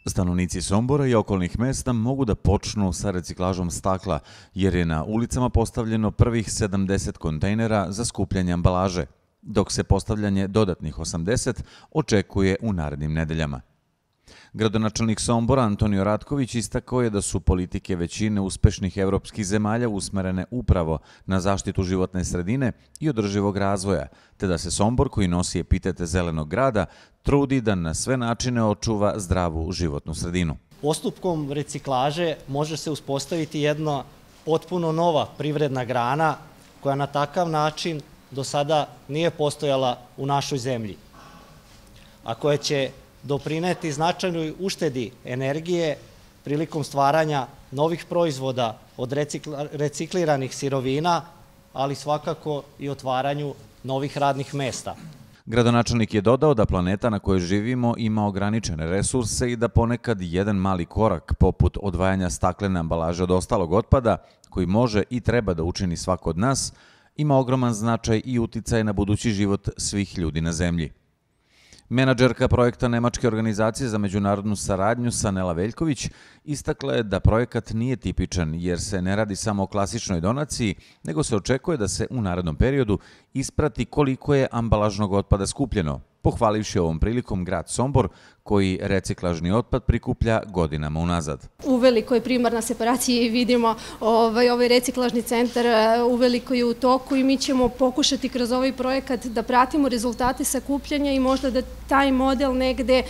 Stanovnici Sombora i okolnih mesta mogu da počnu sa reciklažom stakla, jer je na ulicama postavljeno prvih 70 kontejnera za skupljanje ambalaže, dok se postavljanje dodatnih 80 očekuje u narednim nedeljama. Gradonačelnik Sombora Antonio Ratković istakao je da su politike većine uspešnih evropskih zemalja usmerene upravo na zaštitu životne sredine i održivog razvoja, te da se Sombor, koji nosi epitete zelenog grada, trudi da na sve načine očuva zdravu životnu sredinu. Postupkom reciklaže može se uspostaviti jedna potpuno nova privredna grana koja na takav način do sada nije postojala u našoj zemlji, a koja će doprineti značajnoj uštedi energije prilikom stvaranja novih proizvoda od recikliranih sirovina, ali svakako i otvaranju novih radnih mesta. Gradonačelnik je dodao da planeta na kojoj živimo ima ograničene resurse i da ponekad jedan mali korak, poput odvajanja staklene ambalaže od ostalog otpada, koji može i treba da učini svako od nas, ima ogroman značaj i uticaj na budući život svih ljudi na zemlji. Menadžerka projekta Nemačke organizacije za međunarodnu saradnju Sanela Veljković istakla je da projekat nije tipičan jer se ne radi samo o klasičnoj donaciji, nego se očekuje da se u narednom periodu isprati koliko je ambalažnog otpada skupljeno, pohvalivši ovom prilikom grad Sombor, koji reciklažni otpad prikuplja godinama unazad. U velikoj primarna separacija i vidimo ovaj reciklažni centar uveliko je u toku i mi ćemo pokušati kroz ovaj projekat da pratimo rezultate sakupljanja i možda da taj model negde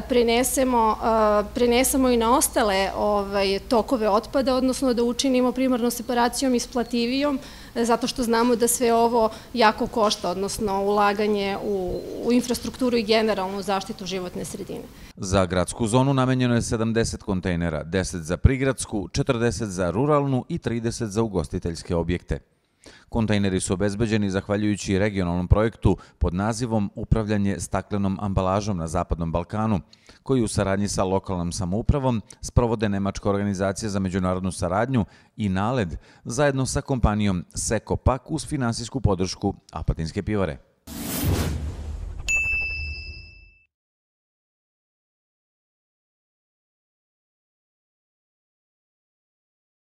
prenesemo i na ostale tokove otpada, odnosno da učinimo primarnom separacijom isplativijom, zato što znamo da sve ovo jako košta, odnosno ulaganje u infrastrukturu i generalnu zaštitu životne sredine. Za gradsku zonu namenjeno je 70 kontejnera, 10 za prigradsku, 40 za ruralnu i 30 za ugostiteljske objekte. Kontejneri su obezbeđeni zahvaljujući regionalnom projektu pod nazivom Upravljanje staklenom ambalažom na Zapadnom Balkanu, koji u saradnji sa lokalnom samoupravom sprovode Nemačka organizacija za međunarodnu saradnju i NALED zajedno sa kompanijom Seko Pak uz finansijsku podršku Apatinske pivare.